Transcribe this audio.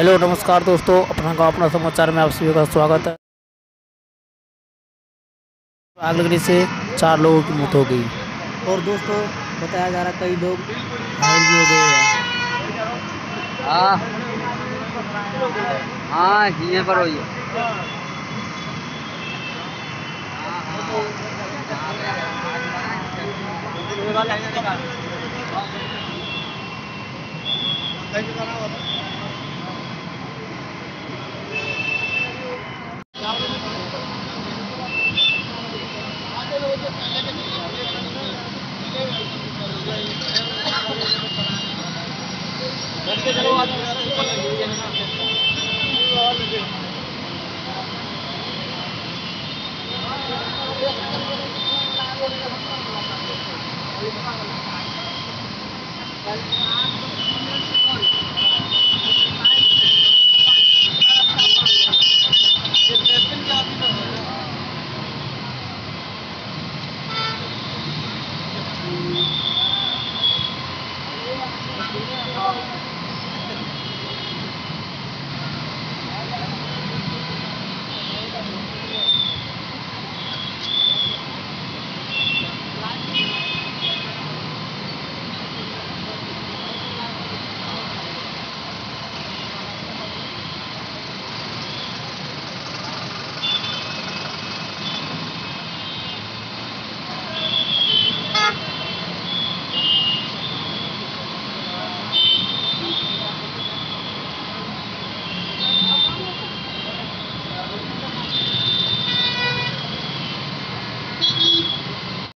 Hello नमस्कार दोस्तों, अपना गाँव अपना समाचार में आप सभी का स्वागत है। आग लगने से 4 लोगों की मौत हो गई और दोस्तों बताया जा रहा है कई लोग घायल भी हो गए हैं। हाँ हाँ यहीं पर हुई है।